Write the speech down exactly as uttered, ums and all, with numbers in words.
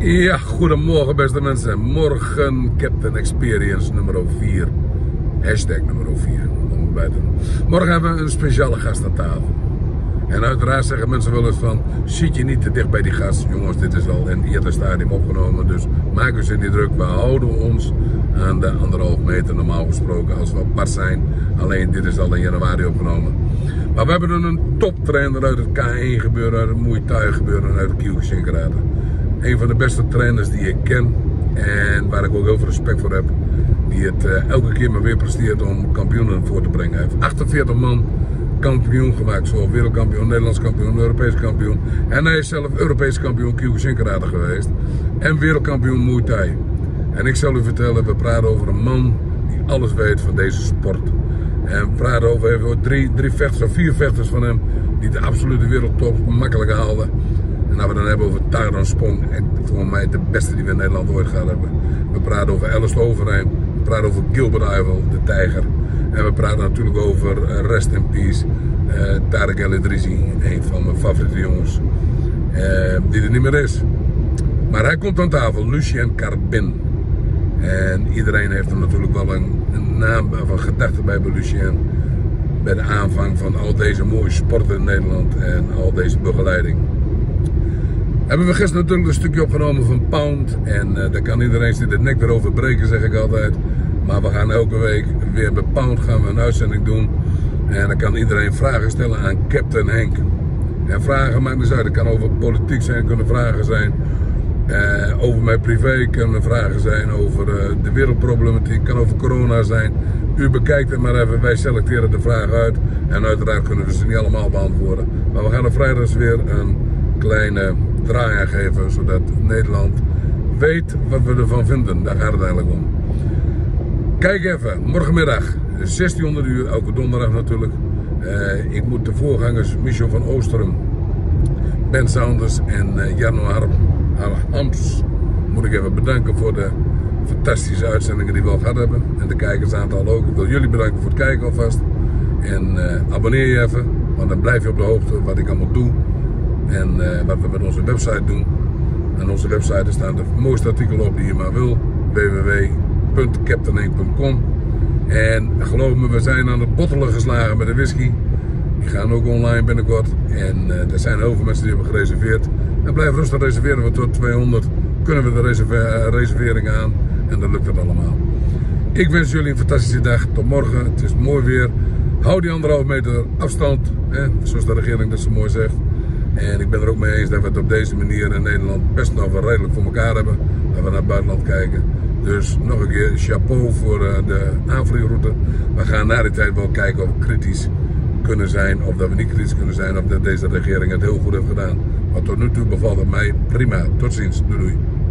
Ja, goedemorgen beste mensen. Morgen Captain Experience nummer vier. Hashtag nummer vier. Om bij te doen. Morgen hebben we een speciale gast aan tafel. En uiteraard zeggen mensen wel eens van, zit je niet te dicht bij die gast. Jongens, dit is al in eerder stadium opgenomen. Dus maak u zich niet druk. We houden ons aan de anderhalf meter normaal gesproken als we apart zijn. Alleen dit is al in januari opgenomen. Maar we hebben er een toptrainer uit het K één gebeuren, uit het Muay Thai gebeuren en uit de Kyokushin karate. Een van de beste trainers die ik ken en waar ik ook heel veel respect voor heb. Die het uh, elke keer maar weer presteert om kampioenen voor te brengen. Hij heeft achtenveertig man kampioen gemaakt. Zowel wereldkampioen, Nederlands kampioen, Europees kampioen. En hij is zelf Europees kampioen Kyokushin karate geweest. En wereldkampioen Muay Thai. En ik zal u vertellen, we praten over een man die alles weet van deze sport. En we praten over even drie, drie vechters of vier vechters van hem die de absolute wereldtop makkelijk haalden. En als we dan hebben over Tyrone Spong, volgens mij de beste die we in Nederland ooit gehad hebben. We praten over Alistair Overeem, we praten over Gilbert Yvel, de tijger. En we praten natuurlijk over Rest in Peace, uh, Tarek El Idrissi, een van mijn favoriete jongens, uh, die er niet meer is. Maar hij komt aan tafel, Lucien Carbin. En iedereen heeft er natuurlijk wel een, een naam van gedachte bij bij Lucien. Bij de aanvang van al deze mooie sporten in Nederland en al deze begeleiding. Hebben we gisteren natuurlijk een stukje opgenomen van Pound. En uh, daar kan iedereen zich de nek erover breken, zeg ik altijd. Maar we gaan elke week weer bij Pound gaan we een uitzending doen. En dan kan iedereen vragen stellen aan Captain Henk. En vragen maakt dus uit. Het kan over politiek zijn, kunnen vragen zijn. Uh, over mijn privé kunnen vragen zijn. Over uh, de wereldproblematiek, kan over corona zijn. U bekijkt het maar even, wij selecteren de vragen uit. En uiteraard kunnen we ze niet allemaal beantwoorden. Maar we gaan er vrijdags weer een kleine draai aan geven, zodat Nederland weet wat we ervan vinden. Daar gaat het eigenlijk om. Kijk even, morgenmiddag, zestienhonderd uur, elke donderdag natuurlijk. Uh, ik moet de voorgangers Michel van Oostrum, Ben Saunders en uh, Jarno Harms moet ik even bedanken voor de fantastische uitzendingen die we al gehad hebben. En de kijkersaantal ook. Ik wil jullie bedanken voor het kijken alvast. En uh, abonneer je even, want dan blijf je op de hoogte wat ik allemaal doe. En uh, wat we met onze website doen. En onze website staan de mooiste artikelen op die je maar wil. w w w punt captain henk punt com. En geloof me, we zijn aan het bottelen geslagen met de whisky. Die gaan ook online binnenkort. En uh, er zijn heel veel mensen die hebben gereserveerd. En blijf rustig reserveren, want tot tweehonderd kunnen we de reserve reservering aan. En dan lukt het allemaal. Ik wens jullie een fantastische dag. Tot morgen. Het is mooi weer. Hou die anderhalf meter afstand. Hè, zoals de regering dat zo mooi zegt. En ik ben er ook mee eens dat we het op deze manier in Nederland best nog wel redelijk voor elkaar hebben. Dat we naar het buitenland kijken. Dus nog een keer chapeau voor de aanvliegroute. We gaan na die tijd wel kijken of we kritisch kunnen zijn. Of dat we niet kritisch kunnen zijn. Of dat deze regering het heel goed heeft gedaan. Maar tot nu toe bevalt het mij prima. Tot ziens. Doei doei.